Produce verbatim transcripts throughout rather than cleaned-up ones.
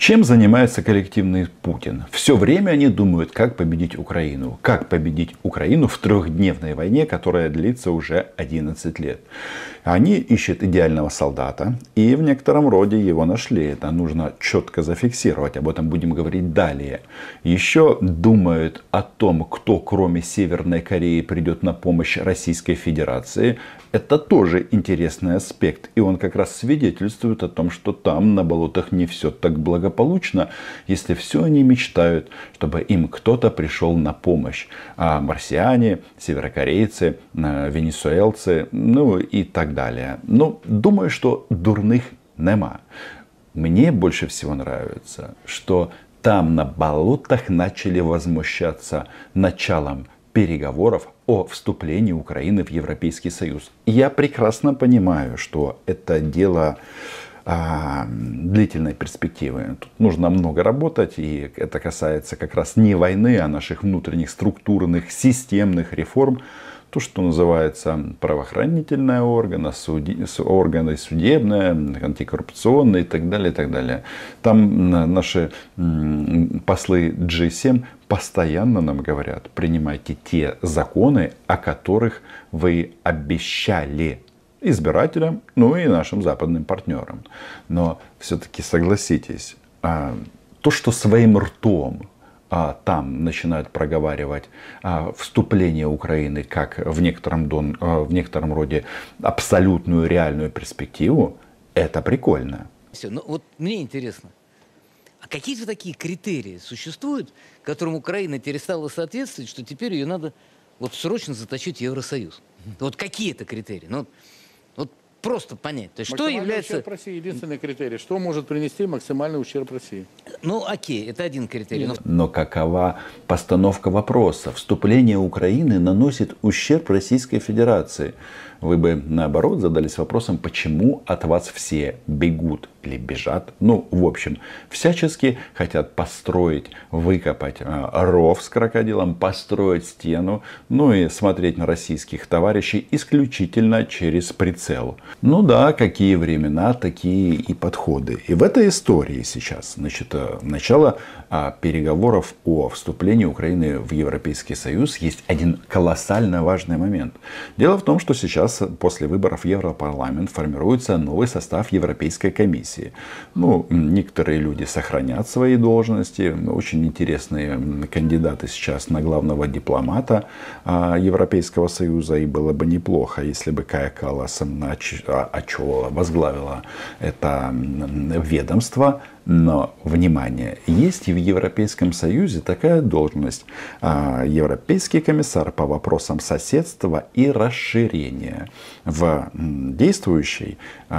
Чем занимается коллективный Путин? Все время они думают, как победить Украину. Как победить Украину в трехдневной войне, которая длится уже одиннадцать лет. Они ищут идеального солдата и в некотором роде его нашли. Это нужно четко зафиксировать. Об этом будем говорить далее. Еще думают о том, кто кроме Северной Кореи придет на помощь Российской Федерации. Это тоже интересный аспект. И он как раз свидетельствует о том, что там на болотах не все так благополучно, если все они мечтают, чтобы им кто-то пришел на помощь. А марсиане, северокорейцы, венесуэлцы, ну и так далее. Но думаю, что дурных нема. Мне больше всего нравится, что там на болотах начали возмущаться началом переговоров о вступлении Украины в Европейский Союз. Я прекрасно понимаю, что это дело а, длительной перспективы. Тут нужно много работать, и это касается как раз не войны, а наших внутренних структурных, системных реформ. То, что называется правоохранительные органы, суди, органы судебные, антикоррупционные и так далее, и так далее. Там наши послы джи семь постоянно нам говорят: принимайте те законы, о которых вы обещали избирателям, ну и нашим западным партнерам. Но все-таки согласитесь, то, что своим ртом А там начинают проговаривать а, вступление Украины как в некотором, дон, а, в некотором роде абсолютную реальную перспективу, это прикольно. Все, ну вот мне интересно, а какие же такие критерии существуют, которым Украина перестала соответствовать, что теперь ее надо вот срочно затащить в Евросоюз? Вот какие это критерии? Ну, вот просто понять. То есть, что является... Ущерб России единственный критерий. Что может принести максимальный ущерб России? Ну, окей, это один критерий. Но... Но какова постановка вопроса? Вступление Украины наносит ущерб Российской Федерации. Вы бы, наоборот, задались вопросом, почему от вас все бегут или бежат. Ну, в общем, всячески хотят построить, выкопать ров с крокодилом, построить стену, ну и смотреть на российских товарищей исключительно через прицел. Ну да, какие времена, такие и подходы. И в этой истории сейчас, значит, начало переговоров о вступлении Украины в Европейский Союз, есть один колоссально важный момент. Дело в том, что сейчас после выборов в Европарламент формируется новый состав Европейской комиссии. Ну, некоторые люди сохранят свои должности. Очень интересные кандидаты сейчас на главного дипломата Европейского Союза. И было бы неплохо, если бы Кая Каллас Ачолова возглавила это ведомство. Но, внимание, есть и в Европейском Союзе такая должность: Европейский комиссар по вопросам соседства и расширения. В действующей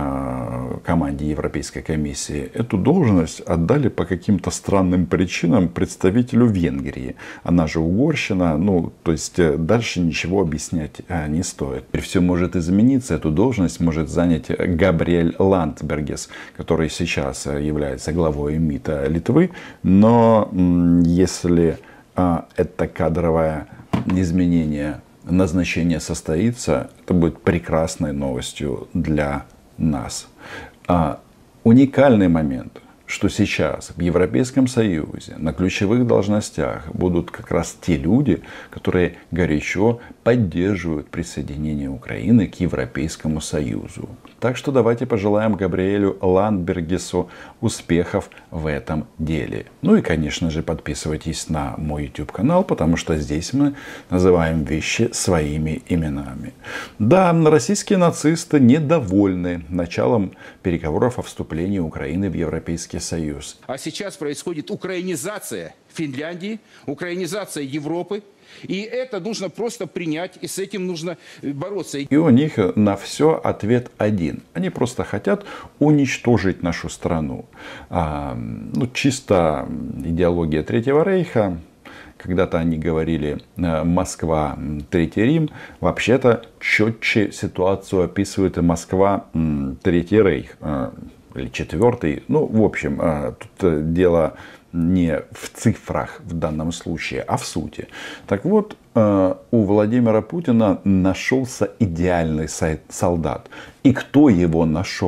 команде Европейской комиссии эту должность отдали по каким-то странным причинам представителю Венгрии. Она же угорщина, ну, то есть дальше ничего объяснять не стоит. Теперь все может измениться, эту должность может занять Габриэль Ландсбергис, который сейчас является главой МИДа Литвы. Но если а, это кадровое изменение назначения состоится, это будет прекрасной новостью для нас. А, уникальный момент, что сейчас в Европейском Союзе на ключевых должностях будут как раз те люди, которые горячо поддерживают присоединение Украины к Европейскому Союзу. Так что давайте пожелаем Габриэлю Ландсбергису успехов в этом деле. Ну и, конечно же, подписывайтесь на мой YouTube канал, потому что здесь мы называем вещи своими именами. Да, российские нацисты недовольны началом переговоров о вступлении Украины в Европейский Союз. А сейчас происходит украинизация Финляндии, украинизация Европы. И это нужно просто принять, и с этим нужно бороться. И у них на все ответ один. Они просто хотят уничтожить нашу страну. А, ну, чисто идеология Третьего Рейха. Когда-то они говорили Москва, Третий Рим. Вообще-то четче ситуацию описывает и Москва, Третий Рейх. Или Четвертый. Ну, в общем, тут дело не в цифрах в данном случае, а в сути. Так вот, у Владимира Путина нашелся идеальный солдат. И кто его нашел?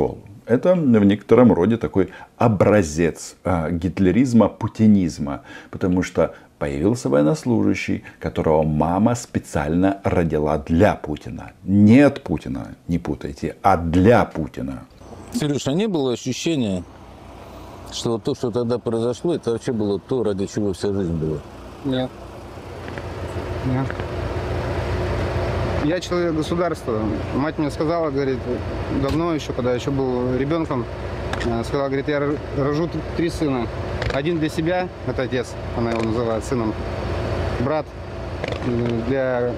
это в некотором роде такой образец гитлеризма, путинизма. Потому что появился военнослужащий, которого мама специально родила для Путина. Не от Путина, не путайте, а для Путина. Сереж, а не было ощущения, что вот то, что тогда произошло, это вообще было то, ради чего вся жизнь была? Нет. Нет. Я человек государства. Мать мне сказала, говорит, давно еще, когда я еще был ребенком, сказала, говорит, я рожу три сына. Один для себя, это отец, она его называет сыном. Брат для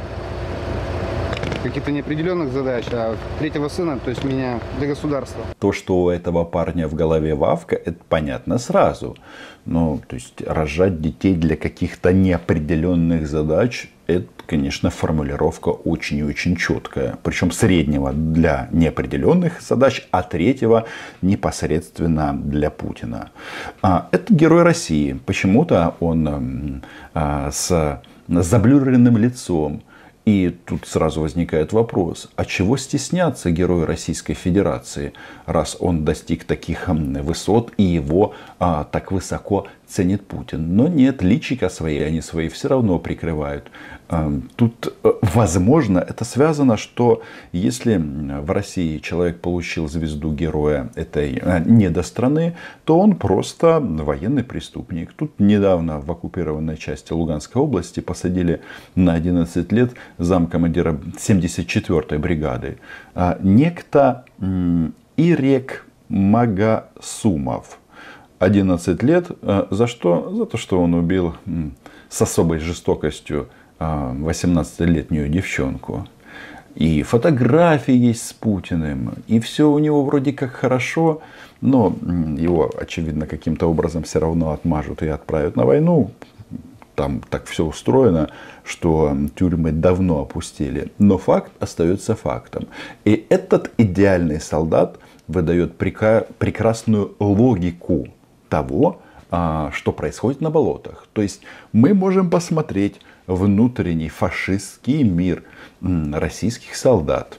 каких-то неопределенных задач, а третьего сына, то есть меня, для государства. То, что у этого парня в голове Вовка, это понятно сразу. Ну, то есть рожать детей для каких-то неопределенных задач, это, конечно, формулировка очень и очень четкая. Причем среднего для неопределенных задач, а третьего непосредственно для Путина. Это герой России. Почему-то он с заблюренным лицом. И тут сразу возникает вопрос, а чего стесняться герою Российской Федерации, раз он достиг таких высот и его а, так высоко ценит Путин. Но нет, личико свои, они свои все равно прикрывают. Тут, возможно, это связано, что если в России человек получил звезду героя этой недостраны, то он просто военный преступник. Тут недавно в оккупированной части Луганской области посадили на одиннадцать лет замкомандира семьдесят четвёртой бригады некто Ирек Магасумов. одиннадцать лет. За что? За то, что он убил с особой жестокостью восемнадцатилетнюю девчонку. И фотографии есть с Путиным. И все у него вроде как хорошо. Но его, очевидно, каким-то образом все равно отмажут и отправят на войну. Там так все устроено, что тюрьмы давно опустили. Но факт остается фактом. И этот идеальный солдат выдает прекрасную логику того, что происходит на болотах. То есть мы можем посмотреть внутренний фашистский мир российских солдат.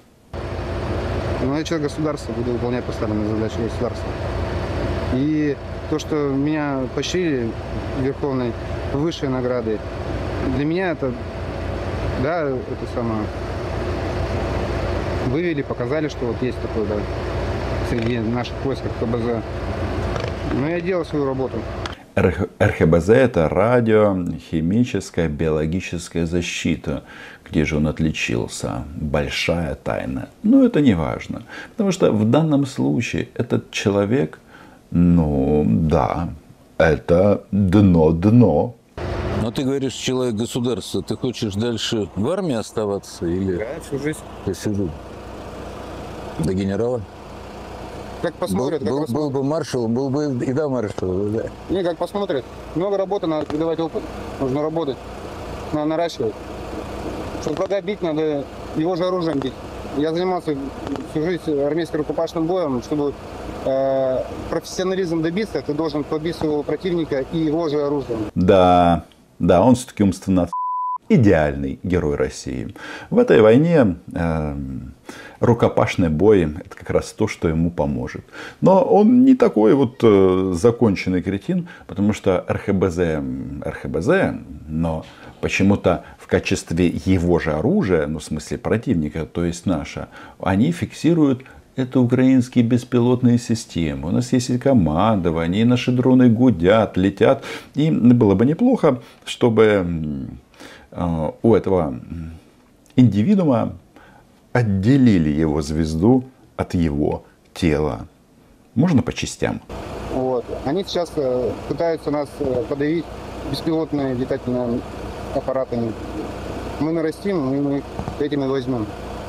Ну, я человек государства, буду выполнять поставленные задачи государства. И то, что меня поощрили верховной высшей наградой, для меня это, да, это самое, вывели, показали, что вот есть такое, да, среди наших войск РХБЗ. Но я делал свою работу. РХБЗ — это радиохимическая биологическая защита. Где же он отличился? Большая тайна. Но это не важно. Потому что в данном случае этот человек, ну да, это дно-дно. Но ты говоришь, человек государства. Ты хочешь дальше в армии оставаться или Да, всю жизнь. всю жизнь? До генерала? Как посмотрят, был, как был, посмотрят. был бы маршал, был бы и до маршала. Да. Не, как посмотрят. Много работы, надо передавать опыт. Нужно работать. Надо наращивать. Чтобы врага бить, надо его же оружием бить. Я занимался всю жизнь армейским рукопашным боем. Чтобы э, профессионализм добиться, ты должен побить своего противника и его же оружием. Да, да, он все-таки умственно идеальный герой России. В этой войне э, рукопашный бой — это как раз то, что ему поможет. Но он не такой вот э, законченный кретин, потому что РХБЗ, РХБЗ, но почему-то в качестве его же оружия, ну в смысле противника, то есть наша, они фиксируют это украинские беспилотные системы. У нас есть и командование, и наши дроны гудят, летят. И было бы неплохо, чтобы у этого индивидуума отделили его звезду от его тела. Можно по частям. Вот. Они сейчас э, пытаются нас э, подавить беспилотными летательными аппаратами. Мы нарастим, и мы этим и возьмем.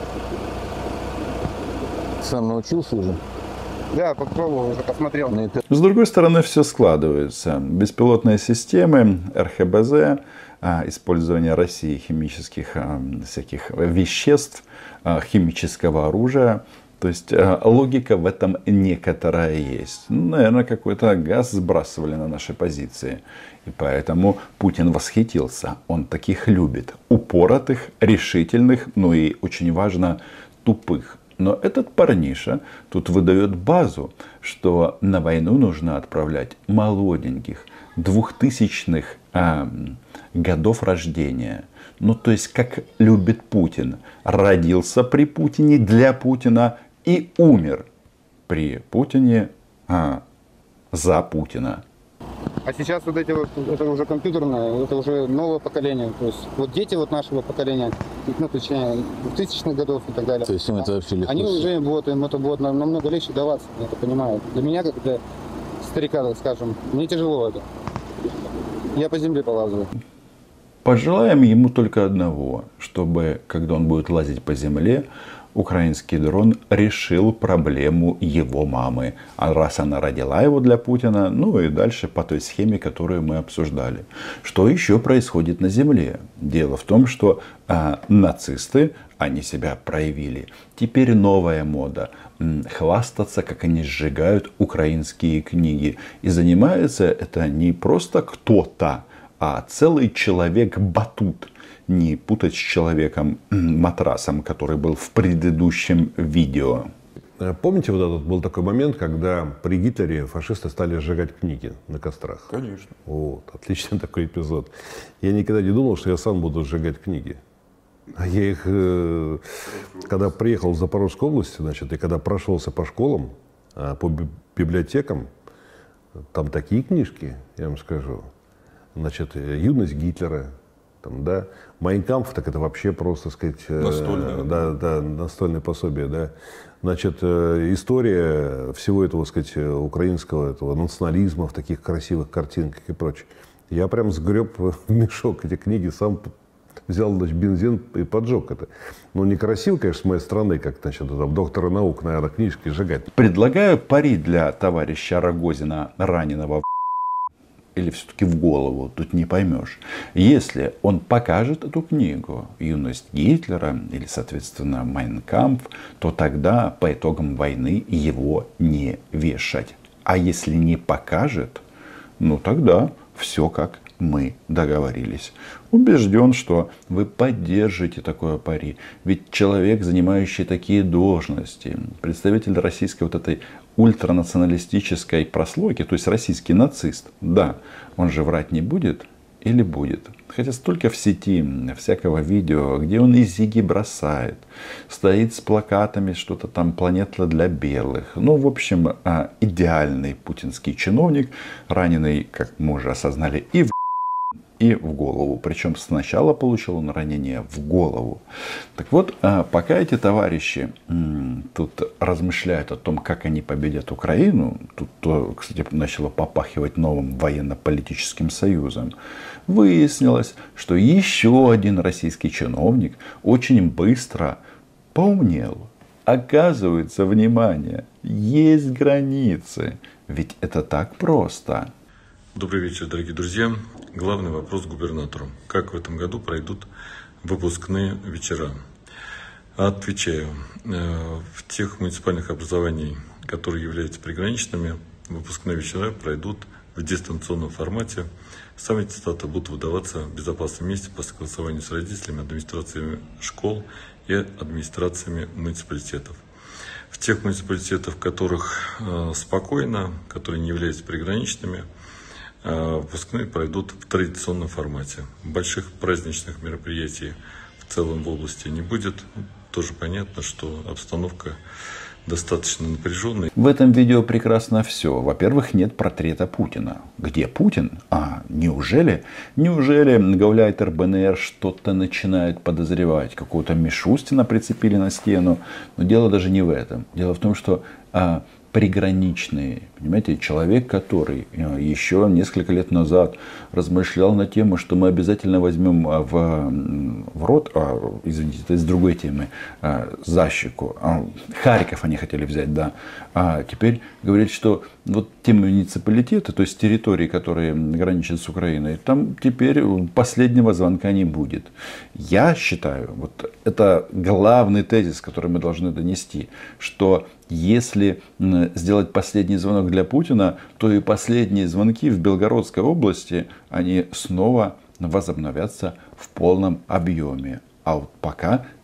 Сам научился уже? Да, попробовал, уже посмотрел. На это... С другой стороны, все складывается. Беспилотные системы, РХБЗ, использование России химических всяких веществ, химического оружия. То есть логика в этом некоторая есть. Ну, наверное, какой-то газ сбрасывали на наши позиции. И поэтому Путин восхитился. Он таких любит. Упоротых, решительных, ну и очень важно, тупых. Но этот парниша тут выдает базу, что на войну нужно отправлять молоденьких, двухтысячных а, годов рождения. Ну, то есть, как любит Путин. Родился при Путине, для Путина и умер при Путине, а, за Путина. А сейчас вот эти вот, это уже компьютерное, это уже новое поколение. То есть вот дети вот нашего поколения, ну, точнее, двухтысячных годов и так далее. То есть им это вообще легко. Они уже, вот, им это будет намного легче даваться, я это понимаю. Для меня, как для старика, так скажем, мне тяжело это. Я по земле полазаю. Пожелаем ему только одного, чтобы, когда он будет лазить по земле, украинский дрон решил проблему его мамы. А раз она родила его для Путина, ну и дальше по той схеме, которую мы обсуждали. Что еще происходит на земле? Дело в том, что а, нацисты, они себя проявили. Теперь новая мода. Хвастаться, как они сжигают украинские книги. И занимается это не просто кто-то, а целый человек-батут. Не путать с человеком-матрасом, который был в предыдущем видео. Помните, вот этот был такой момент, когда при Гитлере фашисты стали сжигать книги на кострах? Конечно. Вот, отличный такой эпизод. Я никогда не думал, что я сам буду сжигать книги. А я их, когда приехал в Запорожскую область, значит, и когда прошелся по школам, по библиотекам, там такие книжки, я вам скажу. Значит, «Юность Гитлера», там, да, «Майн кампф», так это вообще просто, так сказать, настольное, да, да, настольное пособие, да. Значит, история всего этого, так сказать, украинского этого национализма в таких красивых картинках и прочее. Я прям сгреб в мешок эти книги, сам взял, значит, бензин и поджег это. Ну, некрасиво, конечно, с моей стороны, как, значит, там, доктора наук, наверное, книжки сжигать. Предлагаю пари для товарища Рогозина, раненого в или все-таки в голову, тут не поймешь. Если он покажет эту книгу «Юность Гитлера» или, соответственно, «Майн кампф», то тогда по итогам войны его не вешать. А если не покажет, ну тогда все как мы договорились. Убежден, что вы поддержите такое пари. Ведь человек, занимающий такие должности, представитель российской вот этой ультранационалистической прослойки, то есть российский нацист, да, он же врать не будет или будет? Хотя столько в сети всякого видео, где он и зиги бросает, стоит с плакатами, что-то там «Планета для белых». Ну, в общем, идеальный путинский чиновник, раненый, как мы уже осознали, и в и в голову. Причем сначала получил он ранение в голову. Так вот, пока эти товарищи тут размышляют о том, как они победят Украину, тут, кстати, начало попахивать новым военно-политическим союзом, выяснилось, что еще один российский чиновник очень быстро поумнел. Оказывается, внимание, есть границы. Ведь это так просто. Добрый вечер, дорогие друзья. Главный вопрос губернатору. Как в этом году пройдут выпускные вечера? Отвечаю. В тех муниципальных образованиях, которые являются приграничными, выпускные вечера пройдут в дистанционном формате. Сами аттестаты будут выдаваться в безопасном месте по согласованию с родителями, администрациями школ и администрациями муниципалитетов. В тех муниципалитетах, в которых спокойно, которые не являются приграничными, выпускные пройдут в традиционном формате. Больших праздничных мероприятий в целом в области не будет. Тоже понятно, что обстановка достаточно напряженная. В этом видео прекрасно все. Во-первых, нет портрета Путина. Где Путин? А, неужели? Неужели гауляйтер БНР что-то начинает подозревать? Какого-то Мишустина прицепили на стену? Но дело даже не в этом. Дело в том, что а, приграничные, понимаете, человек, который еще несколько лет назад размышлял на тему, что мы обязательно возьмем в, в рот, а, извините, это из другой темы, а, защику, а, Харьков они хотели взять, да, а теперь говорит, что вот те муниципалитеты, то есть территории, которые граничат с Украиной, там теперь последнего звонка не будет. Я считаю, вот это главный тезис, который мы должны донести, что если сделать последний звонок для Путина, то и последние звонки в Белгородской области, они снова возобновятся в полном объеме. А вот пока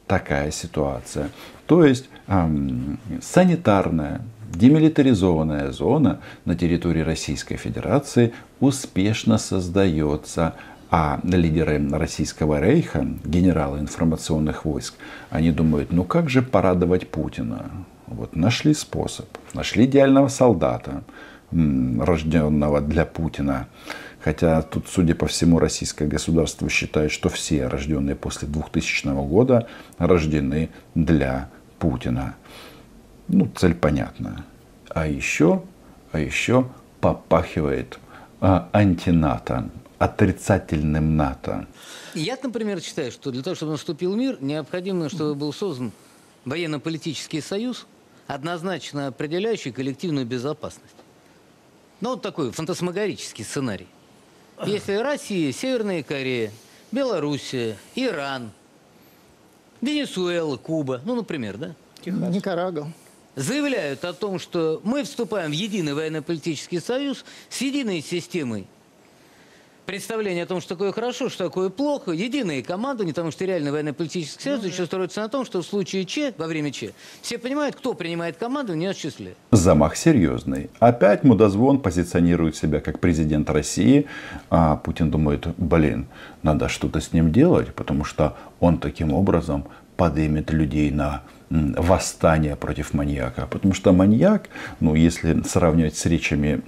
такая ситуация. То есть эм, санитарная, демилитаризованная зона на территории Российской Федерации успешно создается. А лидеры Российского рейха, генералы информационных войск, они думают, ну как же порадовать Путина? Вот нашли способ, нашли идеального солдата, рожденного для Путина. Хотя тут, судя по всему, российское государство считает, что все рожденные после двухтысячного года рождены для Путина. Ну, цель понятна. А еще, а еще попахивает а, антинато, отрицательным НАТО. Я, например, считаю, что для того, чтобы наступил мир, необходимо, чтобы был создан военно-политический союз, однозначно определяющий коллективную безопасность. Ну, вот такой фантасмагорический сценарий. Если Россия, Северная Корея, Белоруссия, Иран, Венесуэла, Куба, ну, например, да? Никарагуа. Заявляют о том, что мы вступаем в единый военно-политический союз с единой системой представление о том, что такое хорошо, что такое плохо, единые командования, потому что реальный военно-политический союз еще строится на том, что в случае Че, во время Че, все понимают, кто принимает командование и осуществляет. Замах серьезный. Опять мудозвон позиционирует себя как президент России, а Путин думает, блин, надо что-то с ним делать, потому что он таким образом поднимет людей на восстание против маньяка. Потому что маньяк, ну, если сравнивать с речами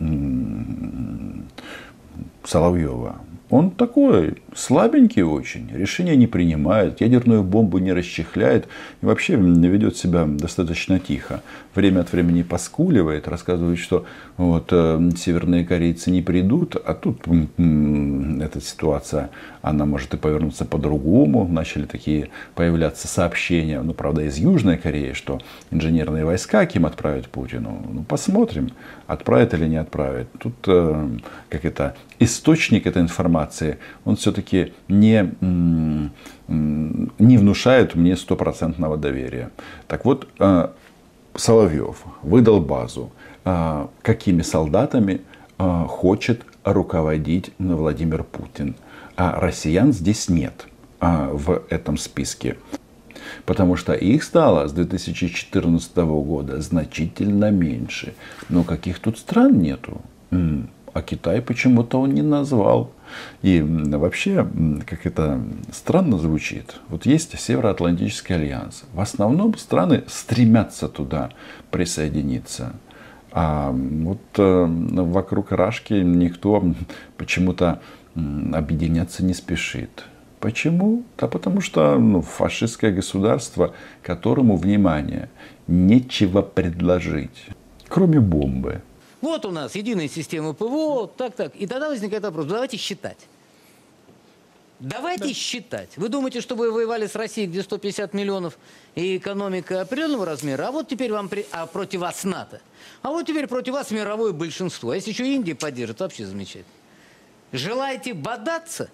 Соловьева, он такой слабенький очень, решения не принимает, ядерную бомбу не расчехляет и вообще ведет себя достаточно тихо. Время от времени поскуливает, рассказывает, что вот, э, северные корейцы не придут, а тут м-м, эта ситуация, она может и повернуться по-другому. Начали такие появляться сообщения, ну, правда, из Южной Кореи, что инженерные войска Ким отправят Путину. Ну, посмотрим, отправят или не отправят. Тут, э, как это, источник этой информации, он все-таки не, не внушает мне стопроцентного доверия. Так вот, Соловьев выдал базу, какими солдатами хочет руководить Владимир Путин. А россиян здесь нет в этом списке. Потому что их стало с две тысячи четырнадцатого года значительно меньше. Но каких тут стран нету? А Китай почему-то он не назвал. И вообще, как это странно звучит, вот есть Североатлантический альянс. В основном страны стремятся туда присоединиться. А вот вокруг Рашки никто почему-то объединяться не спешит. Почему? Да потому что ну, фашистское государство, которому, внимание, нечего предложить, кроме бомбы. Вот у нас единая система ПВО, так-так. И тогда возникает вопрос, давайте считать. Давайте да. считать. Вы думаете, что вы воевали с Россией, где сто пятьдесят миллионов и экономика определенного размера, а вот теперь вам при... а против вас НАТО. А вот теперь против вас мировое большинство. А если еще Индия поддержит, вообще замечательно. Желаете бодаться?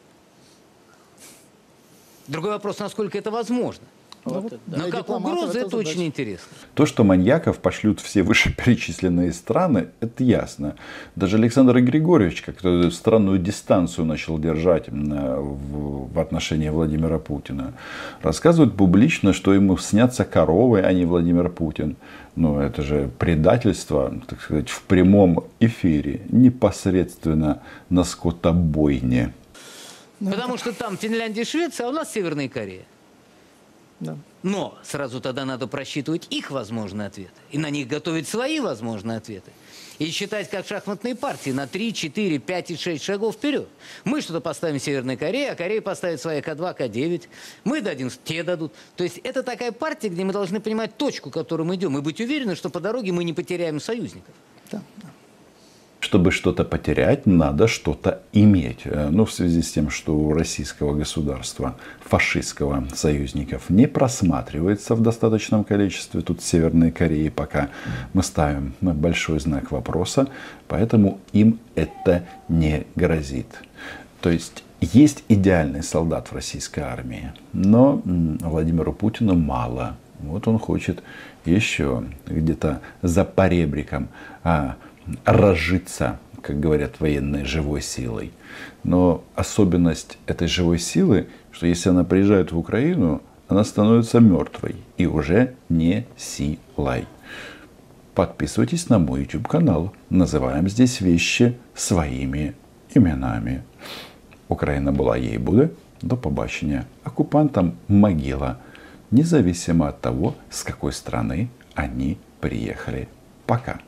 Другой вопрос, насколько это возможно. Вот вот, да. Но как угроза, это, это очень интересно. То, что маньяков пошлют все вышеперечисленные страны, это ясно. Даже Александр Григорьевич как-то странную дистанцию начал держать в, в отношении Владимира Путина. Рассказывает публично, что ему снятся коровы, а не Владимир Путин. Но это же предательство, так сказать, в прямом эфире, непосредственно на скотобойне. Потому что там Финляндия и Швеция, а у нас Северная Корея. Да. Но сразу тогда надо просчитывать их возможные ответы. И на них готовить свои возможные ответы. И считать как шахматные партии на три, четыре, пять и шесть шагов вперед. Мы что-то поставим Северной Корее, а Корея поставит свои К два, К девять. Мы дадим, те дадут. То есть это такая партия, где мы должны понимать точку, к которой мы идем. И быть уверены, что по дороге мы не потеряем союзников. Да, да. Чтобы что-то потерять, надо что-то иметь. Ну, в связи с тем, что у российского государства, фашистского союзников не просматривается в достаточном количестве. Тут в Северной Корее пока мы ставим большой знак вопроса, поэтому им это не грозит. То есть есть идеальный солдат в российской армии, но Владимиру Путину мало. Вот он хочет еще где-то за поребриком а, разжиться, как говорят военные, живой силой. Но особенность этой живой силы, что если она приезжает в Украину, она становится мертвой и уже не силой. Подписывайтесь на мой YouTube канал. Называем здесь вещи своими именами. Україна була, їй буде. До побачення. Оккупантам могила, независимо от того, с какой страны они приехали. Пока.